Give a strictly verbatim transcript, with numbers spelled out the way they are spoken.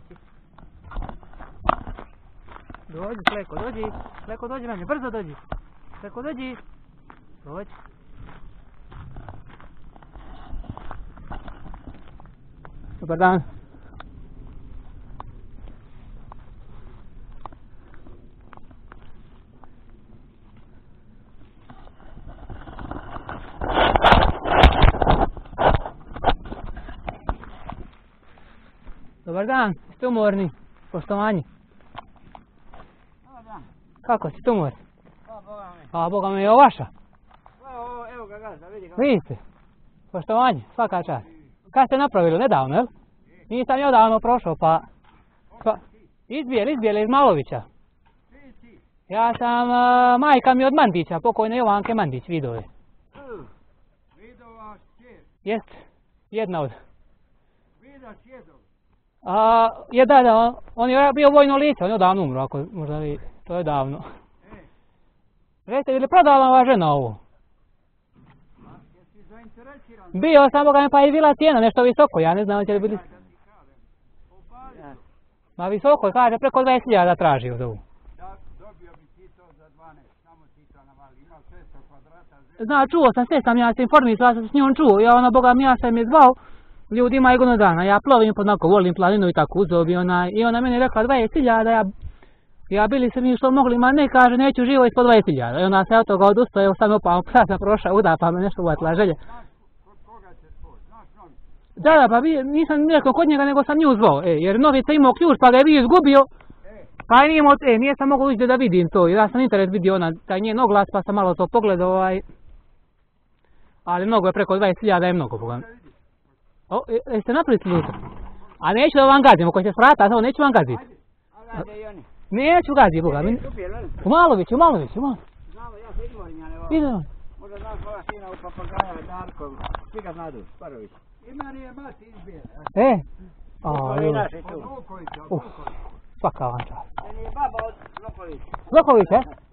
ići. Dođi, Fleko, dođi. Fleko, dođi meni, brzo dođi. Fleko, dođi. Dođi. Dobar dan. Dobar dan, ste umorni? Poštovanje. Dobar dan. Kako ste umorni? Pa, Boga mi. A, Boga mi, je ovo vaša? Evo, evo ga gazda, vidi ga. Vidite. Poštovanje, svaka čast. Kad ste napravili, nedavno, jel? Nisam ja odavno prošao, pa... pa izbijeli, izbijeli iz Malovića. Ja sam, uh, majka mi od Mandića, pokojne Jovanke Mandić, Vidove. Vidova čer. Jest, jedna od. Vida čedov. A, je da, da, on, on je bio vojno lice, on je odavno umro, ako možda vi, to je davno. E. Recite, ili prodala vam vaša žena ovo? Jesi zainteresiran? Bio sam, Boga mi, pa je bila cijena nešto visoko, ja ne znam hoće li bili... Ma visoko, kaže, preko dvadeset hiljada traži od ovu. Da, dobio bi ti to za dvanaest, samo ti to navali, ima šesto kvadrata zemlje. Zna, čuo sam, sve sam ja se informisao, ja sam s njom čuo, ja ona, Boga mi, ja sam je zvao, ljudi ima i godinu dana, ja plovim pod onako, volim planinu i tako uzeo bi ona, i ona meni rekla dvadeset hiljada, ja, ja bili se mi što mogli, ma ne, kaže, neću živo ispod dvadeset hiljada, i ona se od toga odustao, evo sam opao, pa sam prošao uda, pa me nešto uvatila želje. Kod koga će spod, znaš novi? Da, da, pa bi, nisam rekao kod njega, nego sam nju zvao, e, jer Novica imao ključ, pa ga je vi izgubio, pa nije imao, e, nije sam mogao ući da vidim to, jer ja sam internet vidio ona, taj njen oglas, pa sam malo to pogledao, ovaj, ali mnogo je, preko dvadeset hiljada je mnogo, Boga. O, e, jeste napravili slučaj? A neću da vam gazim, ako će svrata, samo neću vam gaziti. Ajde i oni. Neću gaziti, Boga. Mi... U Maloviću, u Maloviću, u Maloviću. Znamo, ja se izmorim, ali ovo. Idemo. Možda znaš moja sina u papagaja, Darko, svi ga znadu, Sparović. Ima nije mati izbjela. E? A, Ovi evo. naši tu. Od Lukovića, od Uf, Lukovića. svaka vam čast. Meni je baba od Lukovića. Loković, e?